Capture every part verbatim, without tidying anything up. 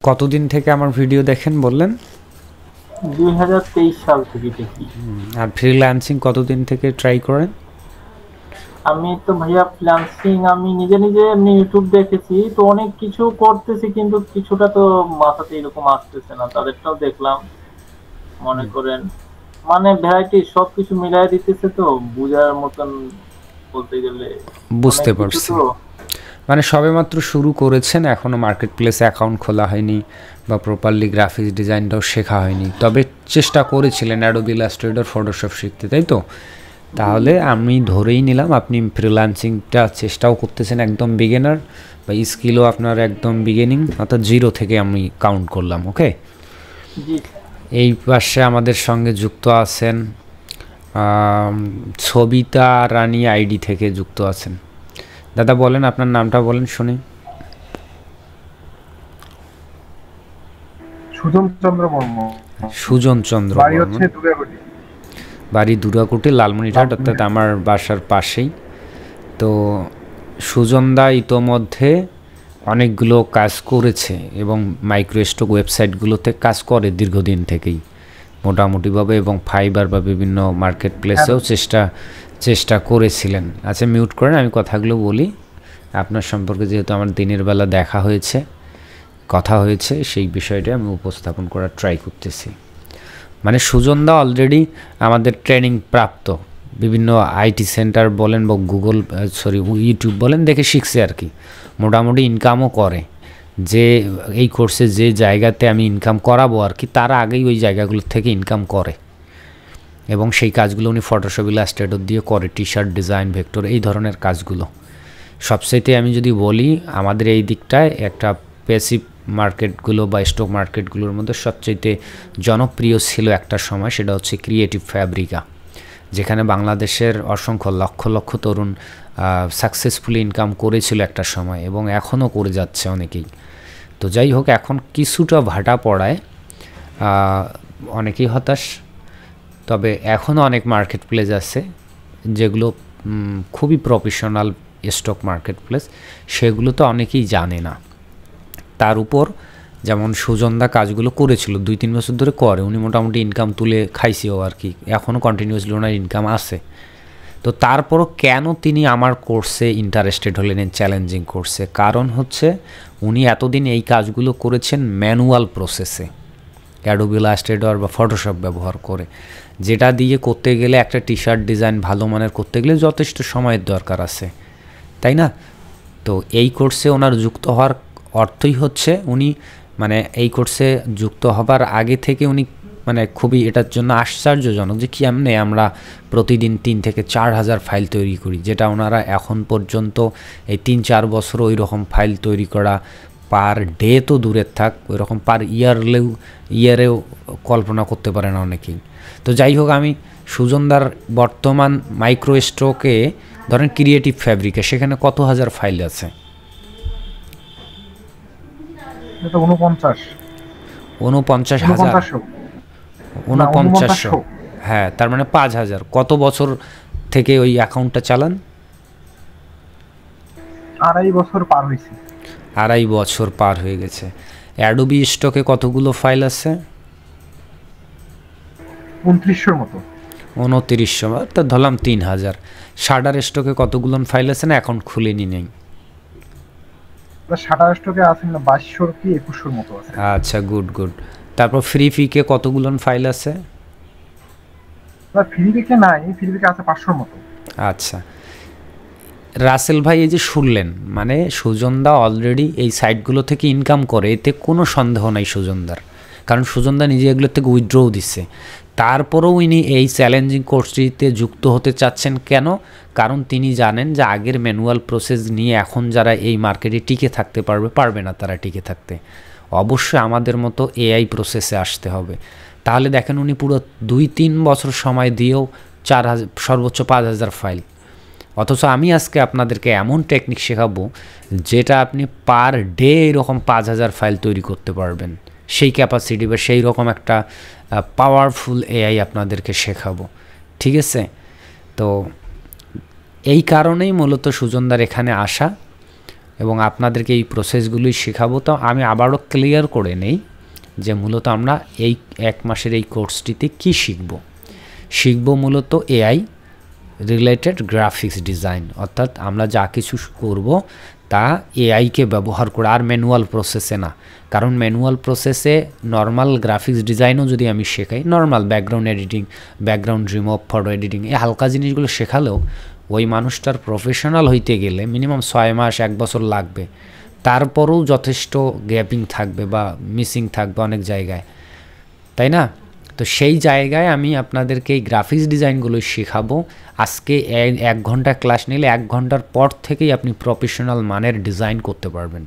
কতদিন থেকে আমার ভিডিও দেখেন বললেন? দুই হাজার তেইশ সাল থেকে দেখি। আর ফ্রিল্যান্সিং কতদিন থেকে ট্রাই করেন? আমি তো ভাইয়া ফ্রিল্যান্সিং আমি নিজে নিজে এমনি ইউটিউব দেখেছি, তো অনেক কিছু করতেছি, কিন্তু কিছুটা তো মাথাতে এরকম আসতেছে না, তাদেরটাও দেখলাম। মনে করেন মানে ভ্যারাইটি সবকিছু মিলাই দিতেছে, তো বুঝার মতন বলতে গেলে বুঝতে অনেক কিছু পারছি। তো। মানে সবেমাত্র শুরু করেছেন, এখনও মার্কেট প্লেসে অ্যাকাউন্ট খোলা হয়নি বা প্রপারলি গ্রাফিক্স ডিজাইনটাও শেখা হয়নি, তবে চেষ্টা করেছিলেন অ্যাডোবি ইলাস্ট্রেটর, ফটোশপ শিখতে, তাই তো? তাহলে আমি ধরেই নিলাম আপনি ফ্রিল্যান্সিংটা চেষ্টাও করতেছেন একদম বিগিনার, বা স্কিলও আপনার একদম বিগিনিং, অর্থাৎ জিরো থেকে আমি কাউন্ট করলাম। ওকে, জি এই পাশে আমাদের সঙ্গে যুক্ত আছেন সবিতা রানী আইডি থেকে যুক্ত আছেন। দাদা বলেন, আপনার নামটা বলেন শুনি। সুজন চন্দ্র বর্মন। সুজন চন্দ্র বাড়ি বর্মন, হচ্ছে দুর্গাকুটি। বাড়ি দুর্গাকুটি, লালমনিরহাট, অর্থাৎ আমার বাসার পাশেই। তো সুজনদা ইতোমধ্যে অনেকগুলো কাজ করেছে এবং মাইক্রোস্টক ওয়েবসাইটগুলোতে কাজ করে দীর্ঘদিন থেকেই মোটামুটিভাবে, এবং ফাইবার বা বিভিন্ন মার্কেট প্লেসেও চেষ্টা চেষ্টা করেছিলেন। আচ্ছা মিউট করেন, আমি কথাগুলো বলি। আপনার সম্পর্কে যেহেতু আমার দিনের বেলা দেখা হয়েছে, কথা হয়েছে, সেই বিষয়টা আমি উপস্থাপন করার ট্রাই করতেছি। মানে সুজনদা অলরেডি আমাদের ট্রেনিং প্রাপ্ত, বিভিন্ন আইটি সেন্টার বলেন বা গুগল সরি ইউটিউব বলেন দেখে শিখছে আর কি, মোটামুটি ইনকামও করে। যে এই কোর্সে যে জায়গাতে আমি ইনকাম করাবো আর কি, তারা আগেই ওই জায়গাগুলো থেকে ইনকাম করে, এবং সেই কাজগুলো উনি ফটোশপ ইলাস্ট্রেটর দিয়ে করে, টি শার্ট ডিজাইন, ভেক্টর, এই ধরনের কাজগুলো। সবচাইতে আমি যদি বলি আমাদের এই দিকটায় একটা প্যাসিভ মার্কেটগুলো বা স্টক মার্কেটগুলোর মধ্যে সবচাইতে জনপ্রিয় ছিল একটা সময়, সেটা হচ্ছে ক্রিয়েটিভ ফ্যাব্রিকা, যেখানে বাংলাদেশের অসংখ্য লক্ষ লক্ষ তরুণ সাকসেসফুলি ইনকাম করেছিল একটা সময়, এবং এখনও করে যাচ্ছে অনেকেই। তো যাই হোক, এখন কিছুটা ভাটা পড়ায় অনেকেই হতাশ, তবে এখনও অনেক মার্কেট প্লেস আছে যেগুলো খুবই প্রফেশনাল স্টক মার্কেট প্লেস, সেগুলো তো অনেকেই জানে না। তার উপর যেমন সুজনদা কাজগুলো করেছিল, দুই তিন বছর ধরে করে, উনি মোটামুটি ইনকাম তুলে খাইছেও আর কি, এখনও কন্টিনিউয়াসলি ওনার ইনকাম আছে। তো তারপরও কেন তিনি আমার কোর্সে ইন্টারেস্টেড হলেন, এই চ্যালেঞ্জিং কোর্সে? কারণ হচ্ছে উনি এতদিন এই কাজগুলো করেছেন ম্যানুয়াল প্রসেসে, অ্যাডোবি ইলাস্ট্রেটর বা ফটোশপ ব্যবহার করে, যেটা দিয়ে করতে গেলে একটা টি শার্ট ডিজাইন ভালো মানের করতে গেলে যথেষ্ট সময়ের দরকার আছে, তাই না? তো এই কোর্সে ওনার যুক্ত হওয়ার অর্থই হচ্ছে উনি মানে এই কোর্সে যুক্ত হবার আগে থেকে উনি মানে খুবই এটার জন্য আশ্চর্যজনক যে কেমনে আমরা প্রতিদিন তিন থেকে চার হাজার ফাইল তৈরি করি, যেটা ওনারা এখন পর্যন্ত এই তিন চার বছর ওই রকম ফাইল তৈরি করা, পার ডে তো দূরের থাক, ওই রকম পার ইয়ারলেও ইয়ারেও কল্পনা করতে পারে না অনেকেই। তো যাই হোক, আমি সুজনদার বর্তমান মাইক্রো স্ট্রোকে ধরেন ক্রিয়েটিভ ফ্যাব্রিকে, সেখানে কত হাজার ফাইল আছে? উনপঞ্চাশ উনপঞ্চাশ হাজার উনপঞ্চাশশো হ্যাঁ, তার মানে পাঁচ হাজার। কত বছর থেকে ওই অ্যাকাউন্টটা চালান? আড়াই বছর পার হয়েছে। আড়াই বছর পার হয়ে গেছে। অ্যাডোবি স্টকে কতগুলো ফাইল আছে? উনত্রিশশোর মতো। উনত্রিশশো, তা ধরলাম তিন হাজার। শাটার স্টকে কতগুলো ফাইল আছে? না অ্যাকাউন্ট খুলেনি নেই? শাটার স্টকে আছে না বাইশশোর কি একুশশোর মতো আছে। আচ্ছা, গুড গুড। তারপর ফ্রি ফিকে কতগুলো ফাইল আছে? ফ্রি ফিকে নাই, ফ্রি ফিকে আছে পাঁচশোর মতো। আচ্ছা রাসেল ভাই, এই যে শুনলেন, মানে সুজনদা অলরেডি এই সাইটগুলো থেকে ইনকাম করে, এতে কোনো সন্দেহ নাই সুজনদার, কারণ সুজনদা নিজে এগুলো থেকে উইথড্রও দিচ্ছে। তারপরেও ইনি এই চ্যালেঞ্জিং কোর্সটিতে যুক্ত হতে চাচ্ছেন কেন? কারণ তিনি জানেন যে আগের ম্যানুয়াল প্রসেস নিয়ে এখন যারা এই মার্কেটে টিকে থাকতে পারবে পারবে না, তারা টিকে থাকতে অবশ্যই আমাদের মতো এআই প্রসেসে আসতে হবে। তাহলে দেখেন উনি পুরো দুই তিন বছর সময় দিয়েও চার হাজার সর্বোচ্চ পাঁচ হাজার ফাইল, অথচ আমি আজকে আপনাদেরকে এমন টেকনিক শেখাবো যেটা আপনি পার ডে এরকম পাঁচ হাজার ফাইল তৈরি করতে পারবেন, সেই ক্যাপাসিটি বা সেই রকম একটা পাওয়ারফুল এআই আপনাদেরকে শেখাবো। ঠিক আছে? তো এই কারণেই মূলত সুজনদার এখানে আসা। এবং আপনাদেরকে এই প্রসেসগুলোই শেখাবো। তো আমি আবারও ক্লিয়ার করে নেই যে মূলত আমরা এই এক মাসের এই কোর্সটিতে কি শিখব। শিখব মূলত এআই রিলেটেড গ্রাফিক্স ডিজাইন, অর্থাৎ আমরা যা কিছু করব তা এআইকে ব্যবহার করে, আর ম্যানুয়াল প্রসেসে না। কারণ ম্যানুয়াল প্রসেসে নর্মাল গ্রাফিক্স ডিজাইনও যদি আমি শেখাই, normal background editing, background remove, photo editing, এই হালকা জিনিসগুলো শেখালেও ওই মানুষটার প্রফেশনাল হইতে গেলে মিনিমাম ছয় মাস এক বছর লাগবে। তারপরেও যথেষ্ট গ্যাপিং থাকবে বা মিসিং থাকবে অনেক জায়গায়, তাই না? তো সেই জায়গায় আমি আপনাদেরকে এই গ্রাফিক্স ডিজাইনগুলো শেখাবো। আজকে এক ঘন্টা ক্লাস নিলে এক ঘন্টার পর থেকেই আপনি প্রফেশনাল মানের ডিজাইন করতে পারবেন,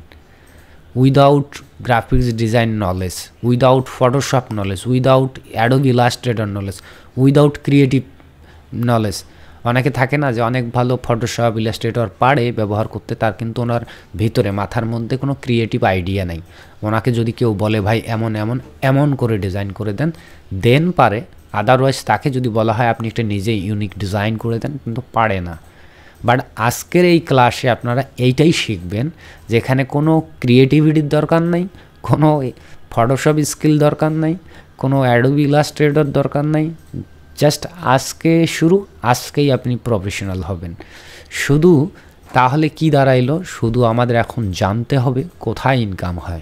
without graphics design knowledge, without Photoshop knowledge, without Adobe Illustrator knowledge, without creative knowledge. অনেকে থাকে না যে অনেক ভালো ফটোশপ ইলাস্ট্রেটর পারে ব্যবহার করতে, তার কিন্তু ওনার ভিতরে মাথার মধ্যে কোনো ক্রিয়েটিভ আইডিয়া নেই। ওনাকে যদি কেউ বলে ভাই এমন এমন এমন করে ডিজাইন করে দেন, দেন পারে। আদারওয়াইজ তাকে যদি বলা হয় আপনি একটা নিজে ইউনিক ডিজাইন করে দেন, কিন্তু পারে না। বাট আজকের এই ক্লাসে আপনারা এইটাই শিখবেন, যেখানে কোনো ক্রিয়েটিভিটির দরকার নেই, কোনো ফটোশপ স্কিল দরকার নেই, কোনো অ্যাডোবি ইলাস্ট্রেটর দরকার নেই। জাস্ট আজকে শুরু, আজকেই আপনি প্রফেশনাল হবেন। শুধু তাহলে কি দাঁড়াইলো, শুধু আমাদের এখন জানতে হবে কোথায় ইনকাম হয়।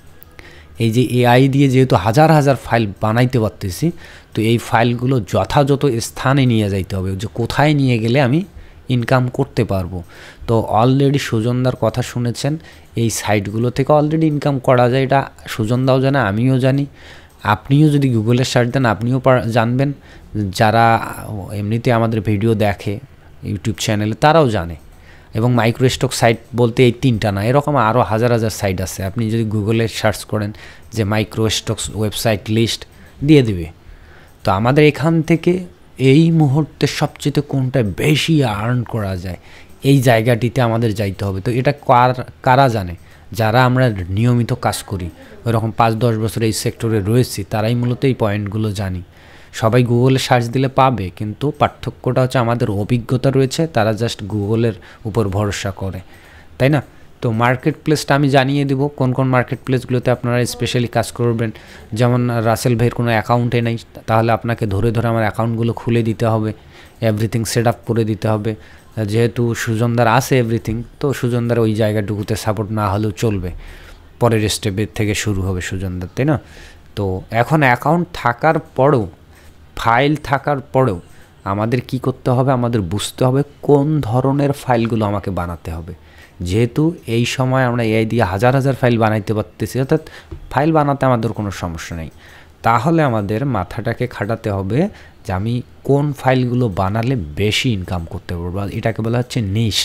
এই যে এআই দিয়ে যেহেতু হাজার হাজার ফাইল বানাইতে পারতেছি, তো এই ফাইলগুলো যথাযথ স্থানে নিয়ে যাইতে হবে, যে কোথায় নিয়ে গেলে আমি ইনকাম করতে পারবো। তো অলরেডি সুজনদার কথা শুনেছেন, এই সাইটগুলো থেকে অলরেডি ইনকাম করা যায়, এটা সুজনদাও জানে, আমিও জানি। আপনিও যদি গুগলে সার্চ দেন আপনিও জানবেন, যারা এমনিতে আমাদের ভিডিও দেখে ইউটিউব চ্যানেলে তারাও জানে। এবং মাইক্রোস্টক সাইট বলতে এই তিনটা না, এরকম আরও হাজার হাজার সাইট আছে। আপনি যদি গুগলে সার্চ করেন যে মাইক্রোস্টকস ওয়েবসাইট লিস্ট দিয়ে দিবে। তো আমাদের এখান থেকে এই মুহূর্তে সবচেয়ে কোনটা বেশি আর্ন করা যায়, এই জায়গাটিতে আমাদের যাইতে হবে। তো এটা কার কারা জানে? যারা আমরা নিয়মিত কাজ করি, ওইরকম পাঁচ দশ বছর এই সেক্টরে রয়েছি, তারাই মূলত এই পয়েন্টগুলো জানি। সবাই গুগলে সার্চ দিলে পাবে, কিন্তু পার্থক্যটা হচ্ছে আমাদের অভিজ্ঞতা রয়েছে, তারা জাস্ট গুগলের উপর ভরসা করে, তাই না? তো মার্কেট প্লেসটা আমি জানিয়ে দেবো কোন কোন মার্কেট প্লেসগুলোতে আপনারা স্পেশালি কাজ করবেন। যেমন রাসেল ভাইয়ের কোনো অ্যাকাউন্টে নেই, তাহলে আপনাকে ধরে ধরে আমার অ্যাকাউন্টগুলো খুলে দিতে হবে, এভরিথিং সেট আপ করে দিতে হবে। যেহেতু সুজনদার আছে এভরিথিং, তো সুজনদার ওই জায়গাটুকুতে সাপোর্ট না হলেও চলবে, পরের স্টেপের থেকে শুরু হবে সুজনদার, তাই না? তো এখন অ্যাকাউন্ট থাকার পরেও, ফাইল থাকার পরেও আমাদের কি করতে হবে, আমাদের বুঝতে হবে কোন ধরনের ফাইলগুলো আমাকে বানাতে হবে। যেহেতু এই সময় আমরা এআই দিয়ে হাজার হাজার ফাইল বানাইতে পারতেছি, অর্থাৎ ফাইল বানাতে আমাদের কোনো সমস্যা নেই, তাহলে আমাদের মাথাটাকে খাটাতে হবে যে আমি কোন ফাইলগুলো বানালে বেশি ইনকাম করতে পারবো, এটাকে বলা হচ্ছে নিশ।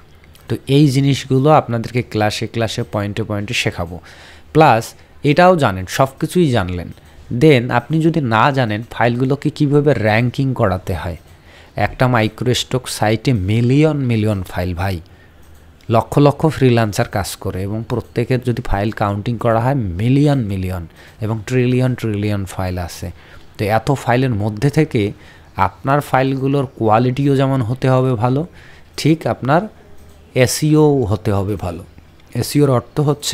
তো এই জিনিসগুলো আপনাদেরকে ক্লাসে ক্লাসে পয়েন্টে পয়েন্টে শেখাবো। প্লাস এটাও জানেন, সব কিছুই জানলেন, দেন আপনি যদি না জানেন ফাইলগুলোকে কীভাবে র্যাঙ্কিং করাতে হয়। একটা মাইক্রোস্টক সাইটে মিলিয়ন মিলিয়ন ফাইল, ভাই লক্ষ লক্ষ ফ্রিল্যান্সার কাজ করে, এবং প্রত্যেকের যদি ফাইল কাউন্টিং করা হয় মিলিয়ন মিলিয়ন এবং ট্রিলিয়ন ট্রিলিয়ন ফাইল আছে। তো এত ফাইলের মধ্যে থেকে আপনার ফাইলগুলোর কোয়ালিটিও যেমন হতে হবে ভালো, ঠিক আপনার এসইও হতে হবে ভালো। এসইওর অর্থ হচ্ছে,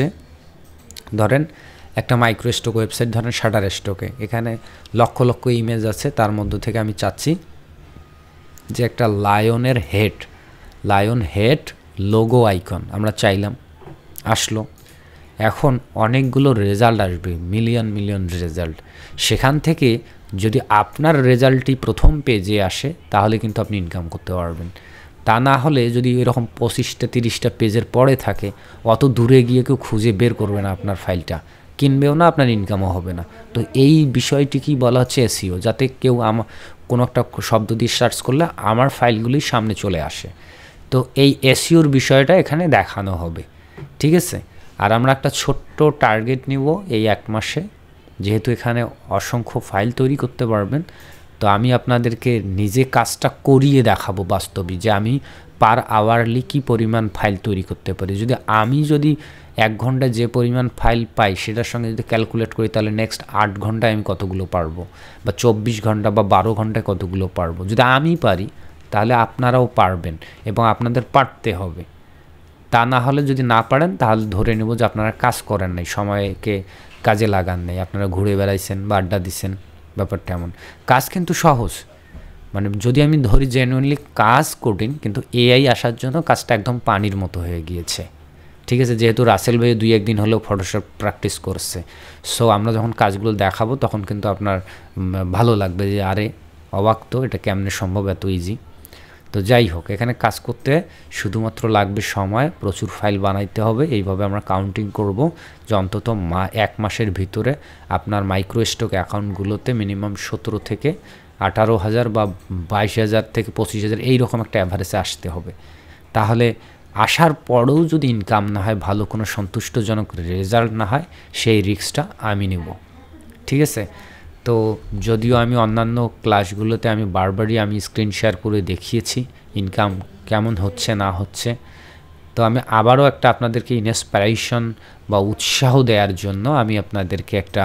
ধরেন একটা মাইক্রোস্টক ওয়েবসাইট, ধরেন শাটার স্টকে, এখানে লক্ষ লক্ষ ইমেজ আছে, তার মধ্যে থেকে আমি চাচ্ছি যে একটা লায়নের head, lion head logo icon আমরা চাইলাম, আসলো। এখন অনেকগুলো রেজাল্ট আসবে, মিলিয়ন মিলিয়ন রেজাল্ট। সেখান থেকে যদি আপনার রেজাল্টটি প্রথম পেজে আসে, তাহলে কিন্তু আপনি ইনকাম করতে পারবেন। তা না হলে যদি এরকম পঁচিশটা তিরিশটা পেজের পরে থাকে, অত দূরে গিয়ে কেউ খুঁজে বের করবে না আপনার ফাইলটা, কিনবেও না, আপনার ইনকামও হবে না। তো এই বিষয়টি কি বলা হচ্ছে এসইও, যাতে কেউ আমার কোনো একটা শব্দ দিয়ে সার্চ করলে আমার ফাইলগুলি সামনে চলে আসে। তো এই এসইওর বিষয়টা এখানে দেখানো হবে, ঠিক আছে? আর আমরা একটা ছোট্ট টার্গেট নিব এই এক মাসে, যেহেতু এখানে অসংখ্য ফাইল তৈরি করতে পারবেন। তো আমি আপনাদেরকে নিজে কাজটা করিয়ে দেখাবো বাস্তবে, যে আমি পার আওয়ারলি কী পরিমাণ ফাইল তৈরি করতে পারি। যদি আমি যদি এক ঘন্টায় যে পরিমাণ ফাইল পাই সেটার সঙ্গে যদি ক্যালকুলেট করি, তাহলে নেক্সট আট ঘন্টায় আমি কতগুলো পারবো, বা চব্বিশ ঘন্টা বা বারো ঘন্টায় কতগুলো পারবো। যদি আমি পারি তাহলে আপনারাও পারবেন, এবং আপনাদের পারতে হবে, তা না হলে যদি না পারেন তাহলে ধরে নেব যে আপনারা কাজ করেন নাই, সময়কে কাজে লাগান নাই, আপনারা ঘুরে বেড়াইছেন বা আড্ডা দিচ্ছেন, ব্যাপারটা এমন। কাজ কিন্তু সহজ, মানে যদি আমি ধরি জেনুইনলি কাজ কঠিন, কিন্তু এআই আসার জন্য কাজটা একদম পানির মতো হয়ে গিয়েছে, ঠিক আছে। যেহেতু রাসেল ভাই দুই একদিন হলেও ফটোশপ প্র্যাকটিস করছে, সো আমরা যখন কাজগুলো দেখাবো তখন কিন্তু আপনার ভালো লাগবে যে আরে অবাক তো, এটা কেমনে সম্ভব, এত ইজি। তো যাই হোক, এখানে কাজ করতে শুধুমাত্র লাগবে সময়, প্রচুর ফাইল বানাইতে হবে। এইভাবে আমরা কাউন্টিং করব যে অন্তত মা এক মাসের ভিতরে আপনার মাইক্রো স্টক অ্যাকাউন্টগুলোতে মিনিমাম সতেরো থেকে আঠারো হাজার বা বাইশ হাজার থেকে পঁচিশ হাজার এইরকম একটা অ্যাভারেজে আসতে হবে। তাহলে আসার পরেও যদি ইনকাম না হয়, ভালো কোনো সন্তুষ্টজনক রেজাল্ট না হয়, সেই রিস্কটা আমি নেব, ঠিক আছে। তো যদিও আমি অন্যান্য ক্লাসগুলোতে আমি বারবারই আমি স্ক্রিন শেয়ার করে দেখিয়েছি ইনকাম কেমন হচ্ছে না হচ্ছে, তো আমি আবারও একটা আপনাদেরকে ইন্সপিরেশন বা উৎসাহ দেওয়ার জন্য আমি আপনাদেরকে একটা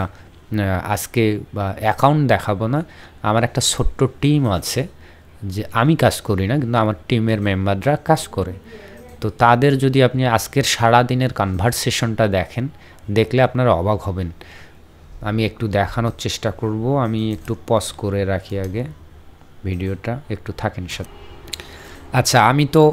আজকে বা অ্যাকাউন্ট দেখাবো না, আমার একটা ছোট্ট টিম আছে, যে আমি কাজ করি না কিন্তু আমার টিমের মেম্বাররা কাজ করে। তো তাদের যদি আপনি আজকের সারা দিনের কনভারসেশনটা দেখেন, দেখলে আপনারা অবাক হবেন। আমি একটু দেখানোর চেষ্টা করব, আমি একটু পজ করে রাখি আগে ভিডিওটা, একটু থাকেন সাথে। আচ্ছা, আমি তো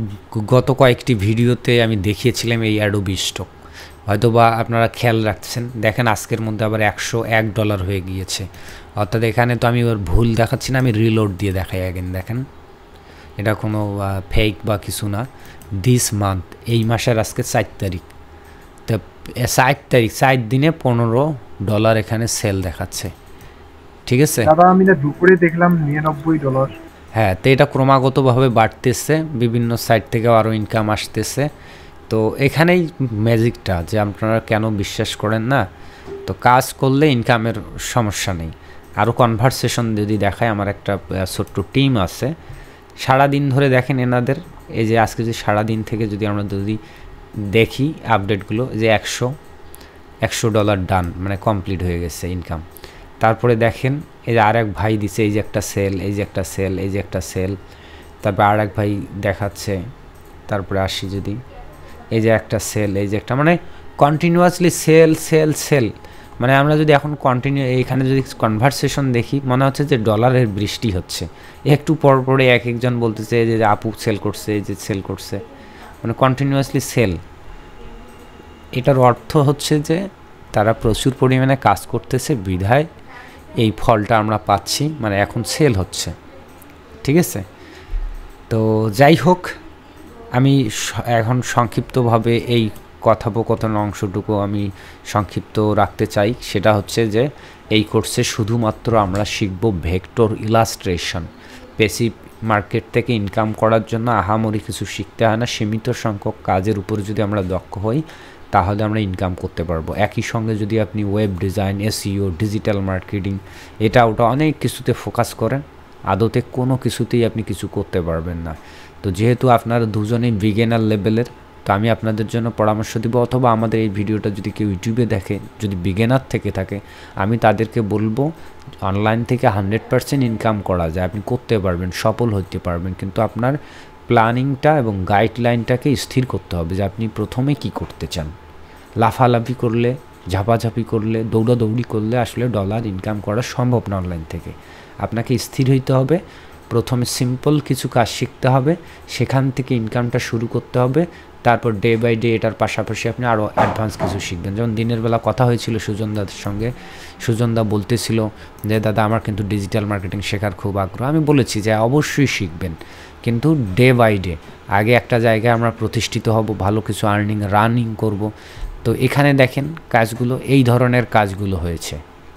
গত কয়েকটি ভিডিওতে আমি দেখিয়েছিলাম এই অ্যাডোবি স্টক, হয়তো বা আপনারা খেয়াল রাখছেন। দেখেন আজকের মধ্যে আবার একশো এক ডলার হয়ে গিয়েছে, অর্থাৎ এখানে তো আমি এবার ভুল দেখাচ্ছি না, আমি রিলোড দিয়ে দেখাই আগেন। দেখেন এটা কোনো ফেক বা কিছু না। দিস মান্থ, এই মাসের আজকে চার তারিখ, তো চার তারিখ চার দিনে পনেরো ডলার এখানে সেল দেখাচ্ছে, ঠিক আছে। দাদা আমি না দুপুরে দেখলাম নিরানব্বই ডলার। হ্যাঁ, তো এটা ক্রমাগতভাবে বাড়তেছে, বিভিন্ন সাইট থেকে আরও ইনকাম আসতেছে। তো এখানেই ম্যাজিকটা, যে আপনারা কেন বিশ্বাস করেন না, তো কাজ করলে ইনকামের সমস্যা নেই। আরও কনভারসেশন যদি দেখায়, আমার একটা ছোট্ট টিম আছে, সারাদিন ধরে দেখেন এনাদের, এই যে আজকে যে সারাদিন থেকে যদি আমরা যদি দেখি আপডেটগুলো, যে একশো একশো ডলার ডান, মানে কমপ্লিট হয়ে গেছে ইনকাম। তারপরে দেখেন এই যে আরেক ভাই দিছে, এই যে একটা সেল, এই যে একটা সেল, এই যে একটা সেল, তারপরে আরেক ভাই দেখাচ্ছে। তারপরে আসি যদি, এই যে একটা সেল, এই যে একটা, মানে কন্টিনিউয়াসলি সেল সেল সেল, মানে আমরা যদি এখন কন্টিনিউ এইখানে যদি কনভারসেশন দেখি, মনে হচ্ছে যে ডলারের বৃষ্টি হচ্ছে। একটু পর পরে এক একজন বলতেছে যে আপু সেল করছে, এই যে সেল করছে, মানে কন্টিনিউয়াসলি সেল। এটার অর্থ হচ্ছে যে তারা প্রচুর পরিমাণে কাজ করতেছে, বিধায় এই ফলটা আমরা পাচ্ছি, মানে এখন সেল হচ্ছে, ঠিক আছে। তো যাই হোক, আমি এখন সংক্ষিপ্তভাবে এই কথোপকথন অংশটুকু আমি সংক্ষিপ্ত রাখতে চাই। সেটা হচ্ছে যে এই কোর্সে শুধুমাত্র আমরা শিখব ভেক্টর ইলাস্ট্রেশন। প্যাসিভ মার্কেট থেকে ইনকাম করার জন্য আহামরি কিছু শিখতে হয় না, সীমিত সংখ্যক কাজের উপর যদি আমরা দক্ষ হই তাহলে আমরা ইনকাম করতে পারবো। একই সঙ্গে যদি আপনি web design, SEO, digital marketing, এটা ওটা অনেক কিছুতে ফোকাস করেন, আদতে কোনো কিছুতেই আপনি কিছু করতে পারবেন না। তো যেহেতু আপনারা দুজনেই বিগিনার লেভেলের, তো আমি আপনাদের জন্য পরামর্শ দিব, অথবা আমাদের এই ভিডিওটা যদি কেউ ইউটিউবে দেখে, যদি বিগিনার থেকে থাকে, আমি তাদেরকে বলবো অনলাইন থেকে হান্ড্রেড পার্সেন্ট ইনকাম করা যায়, আপনি করতে পারবেন, সফল হতে পারবেন, কিন্তু আপনার প্ল্যানিংটা এবং গাইডলাইনটাকে স্থির করতে হবে যে আপনি প্রথমে কি করতে চান। লাফালাফি করলে, ঝাপাঝাপি করলে, দৌড়াদৌড়ি করলে আসলে ডলার ইনকাম করা সম্ভব না অনলাইন থেকে। আপনাকে স্থির হইতে হবে, প্রথমে সিম্পল কিছু কাজ শিখতে হবে, সেখান থেকে ইনকামটা শুরু করতে হবে, তারপর ডে বাই ডে এটার পাশাপাশি আপনি আরও অ্যাডভান্স কিছু শিখবেন। যেমন দিনের বেলা কথা হয়েছিল সুজন দাদের সঙ্গে, সুজন দা বলতেছিল যে দাদা আমার কিন্তু ডিজিটাল মার্কেটিং শেখার খুব আগ্রহ। আমি বলেছি যে অবশ্যই শিখবেন, কিন্তু ডে বাই ডে। আগে একটা জায়গায় আমরা প্রতিষ্ঠিত হব, ভালো কিছু আর্নিং রানিং করব। তো এখানে দেখেন কাজগুলো, এই ধরনের কাজগুলো হয়েছে,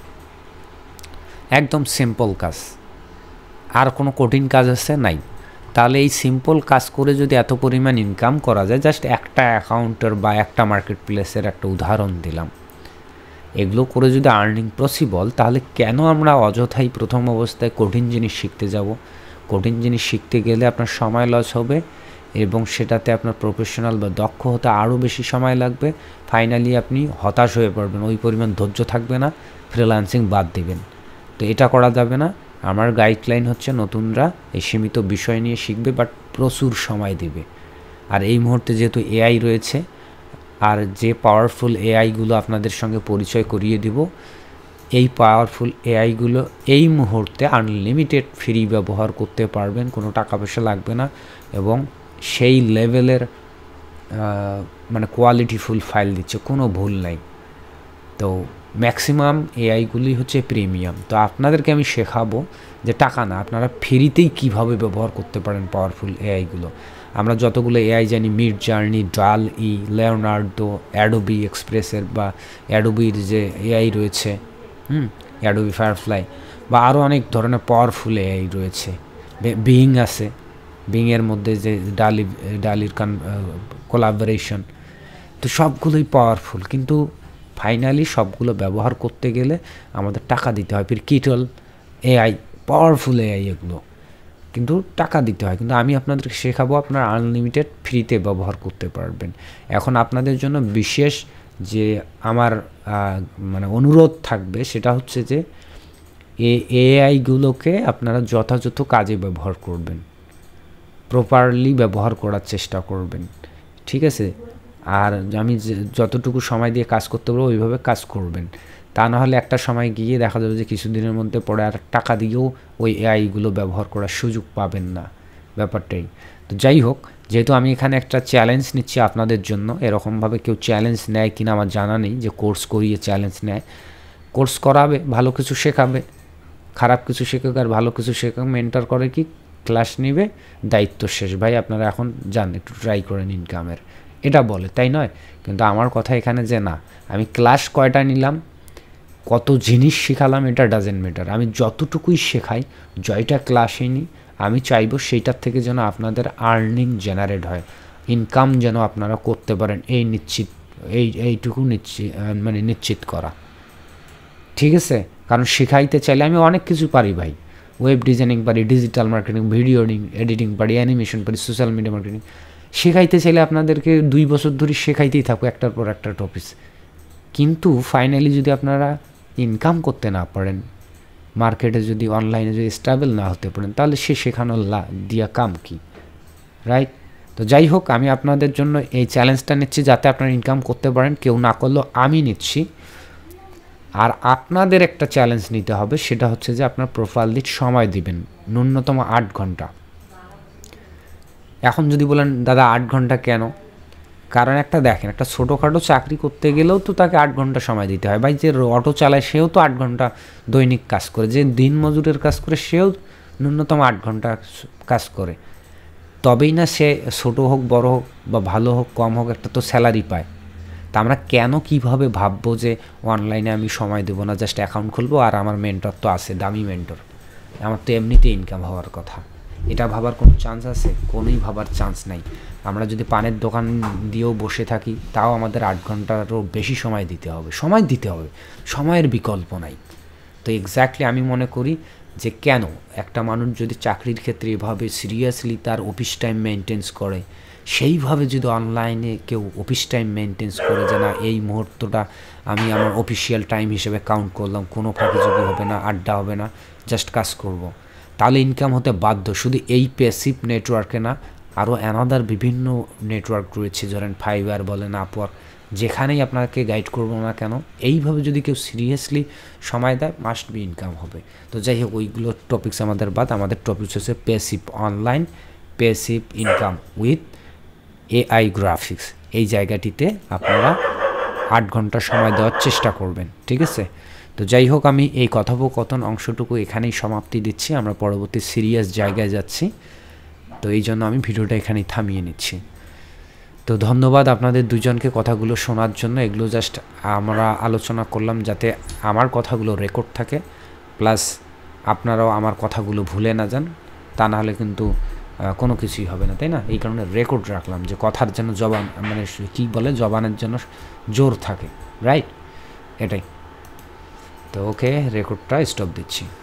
একদম সিম্পল কাজ, আর কোনো কঠিন কাজ আছে নাই। তাহলে এই সিম্পল কাজ করে যদি এত পরিমাণ ইনকাম করা যায়, জাস্ট একটা অ্যাকাউন্টের বা একটা মার্কেট প্লেসের একটা উদাহরণ দিলাম, এগুলো করে যদি আর্নিং পসিবল, তাহলে কেন আমরা অযথাই প্রথম অবস্থায় কঠিন জিনিস শিখতে যাব? কঠিন জিনিস শিখতে গেলে আপনার সময় লস হবে এবং সেটাতে আপনার প্রফেশনাল বা দক্ষ হতে আরও বেশি সময় লাগবে। ফাইনালি আপনি হতাশ হয়ে পড়বেন, ওই পরিমাণ ধৈর্য থাকবে না, ফ্রিল্যান্সিং বাদ দিবেন। তো এটা করা যাবে না। আমার গাইডলাইন হচ্ছে নতুনরা এই সীমিত বিষয় নিয়ে শিখবে, বাট প্রচুর সময় দেবে। আর এই মুহূর্তে যেহেতু এআই রয়েছে, আর যে পাওয়ারফুল এআইগুলো আপনাদের সঙ্গে পরিচয় করিয়ে দিব, এই পাওয়ারফুল এআইগুলো এই মুহূর্তে আনলিমিটেড ফ্রি ব্যবহার করতে পারবেন, কোনো টাকা পয়সা লাগবে না, এবং সেই লেভেলের মানে কোয়ালিটিফুল ফাইল দিচ্ছে, কোনো ভুল নাই। তো ম্যাক্সিমাম এআইগুলি হচ্ছে প্রিমিয়াম। তো আপনাদেরকে আমি শেখাবো যে টাকা না, আপনারা ফ্রিতেই কীভাবে ব্যবহার করতে পারেন পাওয়ারফুল এআইগুলো। আমরা যতগুলো এআই জানি, মিড জার্নি, ডাল ই, লেওনার্ডো, অ্যাডোবি এক্সপ্রেসের বা অ্যাডোবির যে এআই রয়েছে, হুম অ্যাডোবি ফায়ারফ্লাই, বা আরও অনেক ধরনের পাওয়ারফুল এআই রয়েছে। বিং আছে, বিংয়ের মধ্যে যে ডালি ডালির কান কোলাবোরেশন, তো সবগুলোই পাওয়ারফুল, কিন্তু ফাইনালি সবগুলো ব্যবহার করতে গেলে আমাদের টাকা দিতে হয়। ফির কিটল এআই, পাওয়ারফুল এআই, এগুলো কিন্তু টাকা দিতে হয়। কিন্তু আমি আপনাদেরকে শেখাবো আপনারা আনলিমিটেড ফ্রিতে ব্যবহার করতে পারবেন। এখন আপনাদের জন্য বিশেষ যে আমার মানে অনুরোধ থাকবে সেটা হচ্ছে যে এই এআইগুলোকে আপনারা যথাযথ কাজে ব্যবহার করবেন, প্রপারলি ব্যবহার করার চেষ্টা করবেন, ঠিক আছে? আর আমি যতটুকু সময় দিয়ে কাজ করতে পারবো ওইভাবে কাজ করবেন। তা নাহলে একটা সময় গিয়ে দেখা যাবে যে কিছুদিনের মধ্যে পরে আর টাকা দিয়েও ওই এআইগুলো ব্যবহার করার সুযোগ পাবেন না, ব্যাপারটাই। তো যাই হোক, যেহেতু আমি এখানে একটা চ্যালেঞ্জ নিচ্ছি আপনাদের জন্য, এরকমভাবে কেউ চ্যালেঞ্জ নেয় কিনা আমার জানা নেই, যে কোর্স করিয়ে চ্যালেঞ্জ নেয়। কোর্স করাবে, ভালো কিছু শেখাবে, খারাপ কিছু শেখাবে, আর ভালো কিছু শেখাবে। মেন্টর করে কি ক্লাস নেবে, দায়িত্ব শেষ, ভাই আপনারা এখন যান একটু ট্রাই করেন ইনকামের, এটা বলে, তাই নয়? কিন্তু আমার কথা এখানে যে না, আমি ক্লাস কয়টা নিলাম, কত জিনিস শেখালাম, এটা ডাজেন্ট ম্যাটার। আমি যতটুকুই শেখাই, জয়টা ক্লাসে নিই, আমি চাইবো সেইটার থেকে যেন আপনাদের আর্নিং জেনারেট হয়, ইনকাম যেন আপনারা করতে পারেন, এই নিশ্চিত এই এইটুকু নিশ্চিত মানে নিশ্চিত করা, ঠিক আছে? কারণ শেখাইতে চাইলে আমি অনেক কিছু পারি ভাই, ওয়েব ডিজাইনিং পারি, ডিজিটাল মার্কেটিং, ভিডিও এডিটিং পারি, অ্যানিমেশন পারি, সোশ্যাল মিডিয়া মার্কেটিং। শেখাইতে চাইলে আপনাদেরকে দুই বছর ধরে শেখাইতেই থাকবো একটার পর একটা টপিক। কিন্তু ফাইনালি যদি আপনারা ইনকাম করতে না পারেন, মার্কেটে যদি অনলাইনে যদি স্টেবল না হতে পারেন, তাহলে সে শেখানোর লা দিয়া কাম কি, রাইট? তো যাই হোক, আমি আপনাদের জন্য এই চ্যালেঞ্জটা নিচ্ছি যাতে আপনারা ইনকাম করতে পারেন, কেউ না করলেও আমি নিচ্ছি। আর আপনাদের একটা চ্যালেঞ্জ নিতে হবে, সেটা হচ্ছে যে আপনার প্রোফাইল দিতে সময় দিবেন, ন্যূনতম আট ঘন্টা। এখন যদি বলেন দাদা আট ঘন্টা কেন? কারণ একটা দেখেন, একটা ছোটোখাটো চাকরি করতে গেলেও তো তাকে আট ঘন্টা সময় দিতে হয় ভাই। যে অটো চালায় সেও তো আট ঘন্টা দৈনিক কাজ করে, যে দিন মজুরের কাজ করে সেও ন্যূনতম আট ঘন্টা কাজ করে, তবেই না সে ছোটো হোক বড় হোক বা ভালো হোক কম হোক একটা তো স্যালারি পায়। তা আমরা কেন কিভাবে ভাববো যে অনলাইনে আমি সময় দেবো না, জাস্ট অ্যাকাউন্ট খুলবো আর আমার মেন্টর তো আছে, দামি মেন্টর, আমার তো এমনিতে ইনকাম হওয়ার কথা, এটা ভাবার কোনো চান্স আছে? কোনোই ভাবার চান্স নাই। আমরা যদি পানের দোকান দিয়েও বসে থাকি, তাও আমাদের আট ঘন্টারও বেশি সময় দিতে হবে, সময় দিতে হবে, সময়ের বিকল্প নাই। তো এক্স্যাক্টলি আমি মনে করি যে কেন একটা মানুষ যদি চাকরির ক্ষেত্রে এভাবে সিরিয়াসলি তার অফিস টাইম মেনটেন্স করে, সেইভাবে যদি অনলাইনে কেউ অফিস টাইম মেনটেন্স করে যে না এই মুহূর্তটা আমি আমার অফিসিয়াল টাইম হিসেবে কাউন্ট করলাম, কোনো ফাঁকিঝুঁকি হবে না, আড্ডা হবে না, জাস্ট কাজ করব, তাহলে ইনকাম হতে বাধ্য। শুধু এই প্যাসিভ নেটওয়ার্কে না, আরও অ্যানাদার বিভিন্ন নেটওয়ার্ক রয়েছে, ধরেন ফাইবার বলেন, আপওয়ার্ক, যেখানেই আপনাকে গাইড করবো না কেন, এইভাবে যদি কেউ সিরিয়াসলি সময় দেয়, মাস্ট বি ইনকাম হবে। তো যাই হোক, ওইগুলো টপিকস আমাদের বাদ, আমাদের টপিকস হচ্ছে passive online, passive income with AI graphics. এই জায়গাটিতে আপনারা আট ঘন্টা সময় দেওয়ার চেষ্টা করবেন, ঠিক আছে? তো যাই হোক, আমি এই কথোপকথন অংশটুকু এখানেই সমাপ্তি দিচ্ছি, আমরা পরবর্তী সিরিয়াস জায়গায় যাচ্ছি। তো এই জন্য আমি ভিডিওটা এখানেই থামিয়ে নিচ্ছি। তো ধন্যবাদ আপনাদের দুজনকে কথাগুলো শোনার জন্য। এগুলো জাস্ট আমরা আলোচনা করলাম যাতে আমার কথাগুলো রেকর্ড থাকে, প্লাস আপনারাও আমার কথাগুলো ভুলে না যান, তা নাহলে কিন্তু কোনো কিছুই হবে না, তাই না? এই কারণে রেকর্ড রাখলাম, যে কথার যেন জবান মানে কী বলে জবানের জন্য জোর থাকে, রাইট? এটাই। তো ওকে, রেকর্ডটা স্টপ দিচ্ছি।